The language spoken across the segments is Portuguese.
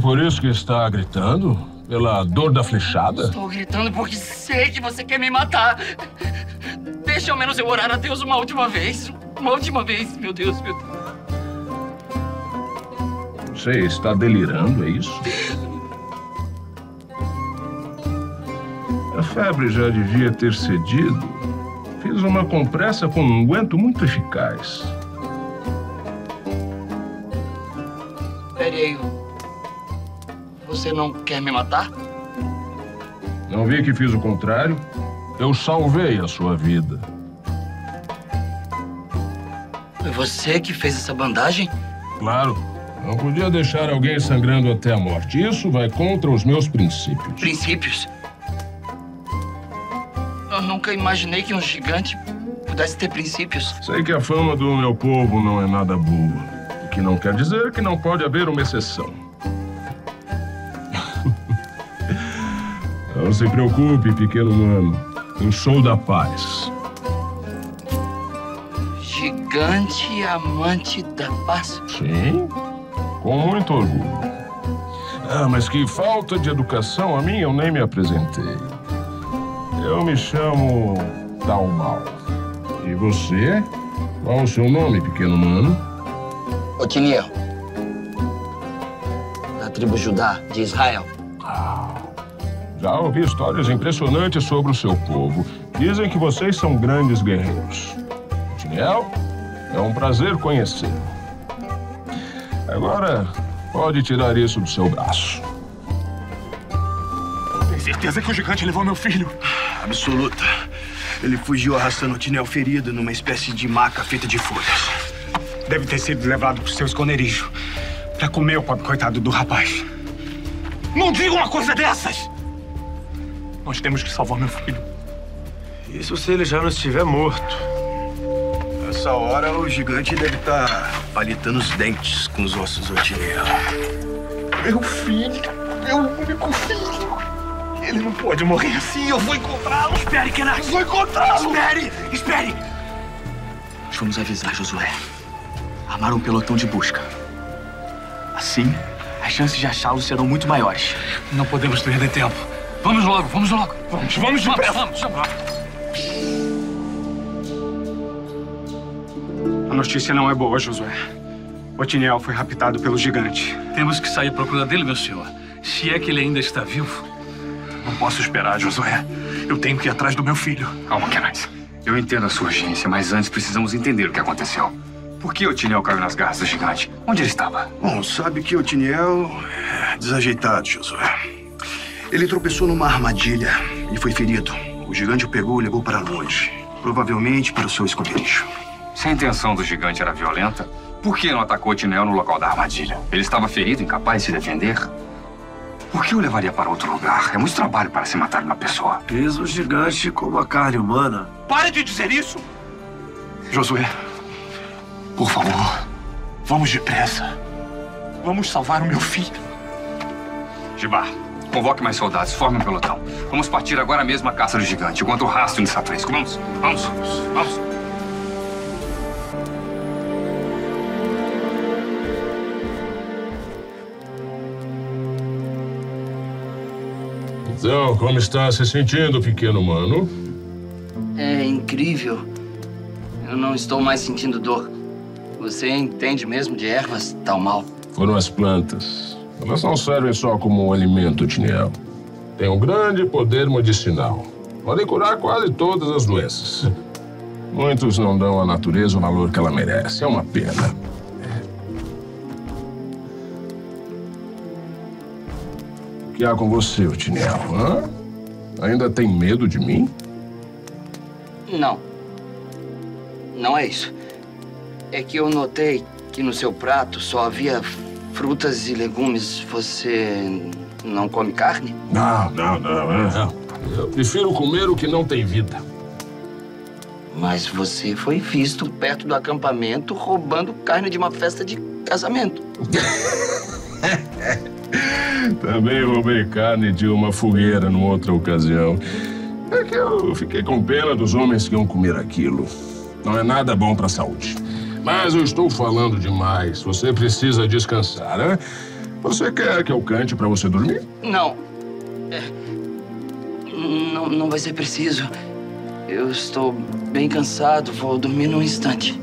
por isso que está gritando? Pela dor da flechada? Estou gritando porque sei que você quer me matar. Deixa ao menos eu orar a Deus uma última vez. Uma última vez, meu Deus, meu Deus. Você está delirando, é isso? A febre já devia ter cedido. Fiz uma compressa com um unguento muito eficaz. Espere aí. Você não quer me matar? Não vi que fiz o contrário? Eu salvei a sua vida. Foi você que fez essa bandagem? Claro. Não podia deixar alguém sangrando até a morte. Isso vai contra os meus princípios. Princípios? Eu nunca imaginei que um gigante pudesse ter princípios. Sei que a fama do meu povo não é nada boa. O que não quer dizer que não pode haver uma exceção. Não se preocupe, pequeno humano. Eu sou da paz. Gigante amante da paz? Sim, com muito orgulho. Ah, mas que falta de educação a mim, eu nem me apresentei. Eu me chamo Talmal. E você? Qual o seu nome, pequeno humano? Otiniel. Da tribo Judá, de Israel. Já ouvi histórias impressionantes sobre o seu povo. Dizem que vocês são grandes guerreiros. Otiniel, é um prazer conhecê-lo. Agora, pode tirar isso do seu braço. Tem certeza que o gigante levou meu filho? Absoluta. Ele fugiu arrastando o Otiniel ferido numa espécie de maca feita de folhas. Deve ter sido levado pro seu esconderijo pra comer o pobre coitado do rapaz. Não diga uma coisa dessas! Nós temos que salvar meu filho. Isso se ele já não estiver morto. Nessa hora, o gigante deve estar palitando os dentes com os ossos do Otiniel. Meu filho, meu único filho. Ele não pode morrer assim, eu vou encontrá-lo. Espere, Kenak! Eu vou encontrá-lo! Espere! Espere! Nós vamos avisar Josué. Armar um pelotão de busca. Assim, as chances de achá-lo serão muito maiores. Não podemos perder tempo. Vamos logo, vamos logo. Vamos depressa. Vamos. A notícia não é boa, Josué. Otiniel foi raptado pelo gigante. Temos que sair à procura dele, meu senhor. Se é que ele ainda está vivo. Não posso esperar, Josué. Eu tenho que ir atrás do meu filho. Calma, Kenas. Eu entendo a sua urgência, mas antes precisamos entender o que aconteceu. Por que Otiniel caiu nas garras do gigante? Onde ele estava? Bom, sabe que Otiniel é desajeitado, Josué. Ele tropeçou numa armadilha e foi ferido. O gigante o pegou e levou para longe. Provavelmente para o seu esconderijo. Se a intenção do gigante era violenta, por que não atacou Otiniel no local da armadilha? Ele estava ferido, incapaz de se defender? Por que o levaria para outro lugar? É muito trabalho para se matar uma pessoa. Fez o gigante como a carne humana. Pare de dizer isso! Josué, por favor, vamos depressa. Vamos salvar o meu filho. Gibar, convoque mais soldados, forme um pelotão. Vamos partir agora mesmo à caça do gigante, enquanto o rastro ainda está fresco. Vamos. Então, como está se sentindo, pequeno humano? É incrível. Eu não estou mais sentindo dor. Você entende mesmo de ervas, Talmal? Foram as plantas. Elas não servem só como um alimento, Otiniel. Tem um grande poder medicinal. Podem curar quase todas as doenças. Muitos não dão à natureza o valor que ela merece. É uma pena. O que há com você, Otiniel? Hã? Ainda tem medo de mim? Não. Não é isso. É que eu notei que no seu prato só havia frutas e legumes. Você não come carne? Não. Eu prefiro comer o que não tem vida. Mas você foi visto perto do acampamento roubando carne de uma festa de casamento. Também roubei carne de uma fogueira numa outra ocasião. É que eu fiquei com pena dos homens que iam comer aquilo. Não é nada bom para a saúde. Mas eu estou falando demais. Você precisa descansar, né? Você quer que eu cante pra você dormir? Não. Não vai ser preciso. Eu estou bem cansado. Vou dormir num instante.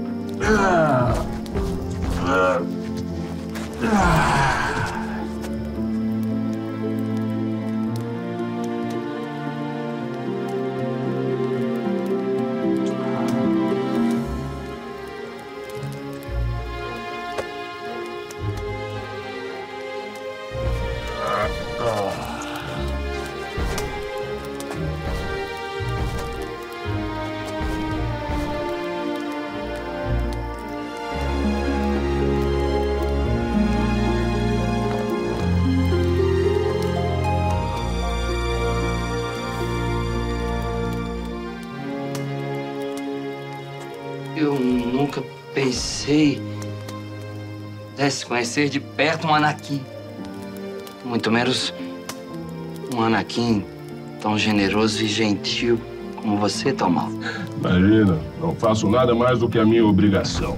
Eu nunca pensei que pudesse conhecer de perto um Anakin. Muito menos um Anakin tão generoso e gentil como você, Tom Mal. Imagina, não faço nada mais do que a minha obrigação.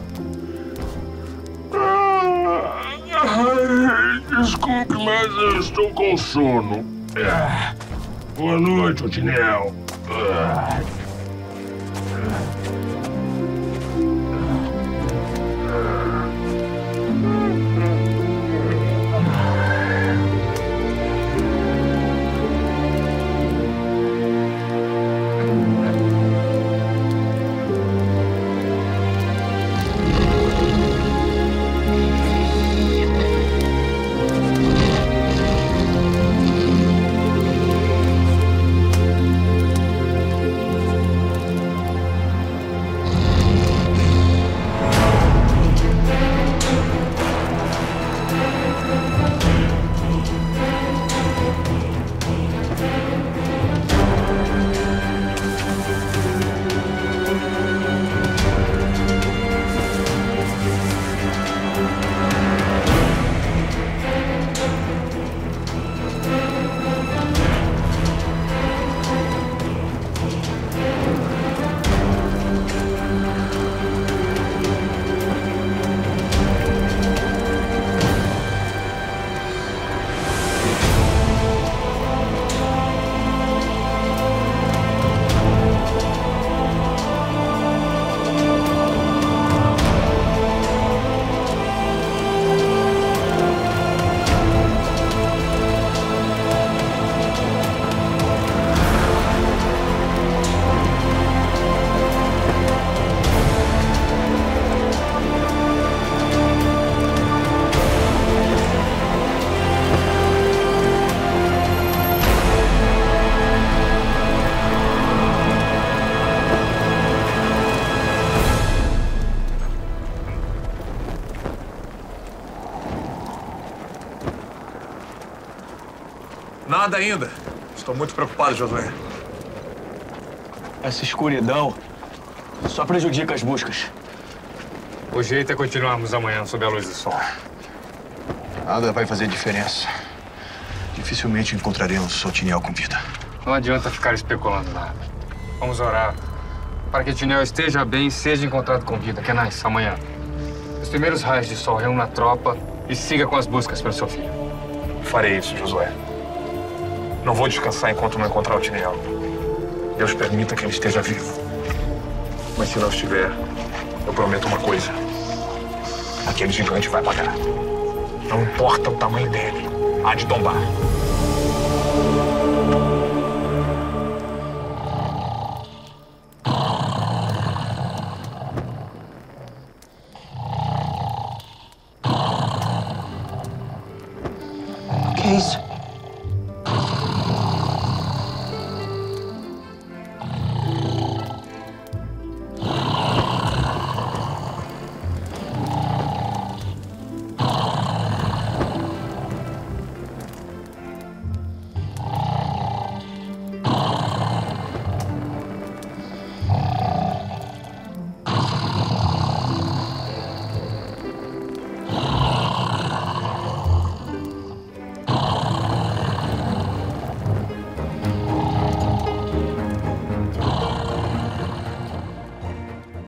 Desculpe, mas eu estou com sono. Boa noite, Otiniel. Nada ainda. Estou muito preocupado, Josué. Essa escuridão só prejudica as buscas. O jeito é continuarmos amanhã sob a luz do sol. Nada vai fazer diferença. Dificilmente encontraremos Otiniel com vida. Não adianta ficar especulando nada. Vamos orar para que Otiniel esteja bem e seja encontrado com vida. Kenais, amanhã. Os primeiros raios de sol, reúna a tropa e siga com as buscas pelo seu filho. Farei isso, Josué. Não vou descansar enquanto não encontrar Otiniel. Deus permita que ele esteja vivo. Mas se não estiver, eu prometo uma coisa. Aquele gigante vai pagar. Não importa o tamanho dele. Há de tombar.